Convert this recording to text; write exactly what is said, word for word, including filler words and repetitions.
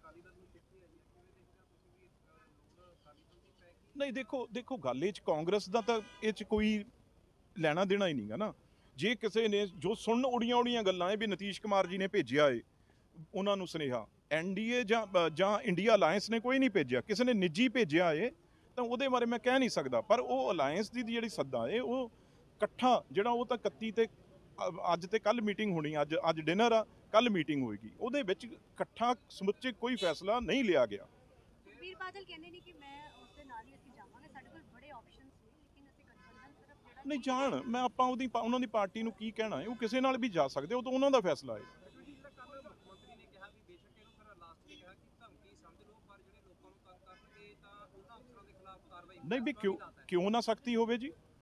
नहीं देखो देखो गल ये कांग्रेस का तो ये कोई ਲੈਣਾ ਦੇਣਾ ਹੀ ਨਹੀਂਗਾ ਨਾ। ਜੇ ਕਿਸੇ ਨੇ ਜੋ ਸੁਣਨ ਉੜੀਆਂ ਉੜੀਆਂ ਗੱਲਾਂ ਹੈ ਵੀ ਨਤੀਸ਼ ਕੁਮਾਰ ਜੀ ਨੇ ਭੇਜਿਆ ਏ ਉਹਨਾਂ ਨੂੰ ਸੁਨੇਹਾ, ਐਨਡੀਏ ਜਾਂ ਜਾਂ ਇੰਡੀਆ ਅਲਾਇੰਸ ਨੇ ਕੋਈ ਨਹੀਂ ਭੇਜਿਆ, ਕਿਸੇ ਨੇ ਨਿੱਜੀ ਭੇਜਿਆ ਏ ਤਾਂ ਉਹਦੇ ਬਾਰੇ ਮੈਂ ਕਹਿ ਨਹੀਂ ਸਕਦਾ। ਪਰ ਉਹ ਅਲਾਇੰਸ ਦੀ ਜਿਹੜੀ ਸੱਦਾ ਏ ਉਹ ਇਕੱਠਾ ਜਿਹੜਾ ਉਹ ਤਾਂ ਇਕੱਤੀ ਤੇ ਅੱਜ ਤੇ ਕੱਲ ਮੀਟਿੰਗ ਹੋਣੀ, ਅੱਜ ਅੱਜ ਡਿਨਰ ਆ, ਕੱਲ ਮੀਟਿੰਗ ਹੋਏਗੀ, ਉਹਦੇ ਵਿੱਚ ਇਕੱਠਾ ਸਮੁੱਚੇ ਕੋਈ ਫੈਸਲਾ ਨਹੀਂ ਲਿਆ ਗਿਆ। ਵੀਰ ਬਾਦਲ ਕਹਿੰਦੇ ਨੇ ਕਿ ਮੈਂ ਉਸ ਦੇ ਨਾਲ ਹੀ ਅਸੀਂ ਜਾਵਾਂਗੇ, ਸਾਡੇ ਕੋਲ ਬੜੇ ਆਪਸ਼ਨਸ ਨੇ ਲੇਕਿਨ ਅਸੀਂ ਗਠਬੰਧਨ ਸਿਰਫ ਜਿਹੜਾ ਨਹੀਂ ਜਾਣ, ਮੈਂ ਆਪਾਂ ਉਹਦੀ ਉਹਨਾਂ ਦੀ ਪਾਰਟੀ ਨੂੰ ਕੀ ਕਹਿਣਾ ਹੈ, ਉਹ ਕਿਸੇ ਨਾਲ ਵੀ ਜਾ ਸਕਦੇ, ਉਹ ਤਾਂ ਉਹਨਾਂ ਦਾ ਫੈਸਲਾ ਹੈ। ਨਹੀਂ ਵੀ ਕਿਉਂ ਕਿਉਂ ਨਾ ਸਖਤੀ ਹੋਵੇ ਜੀ।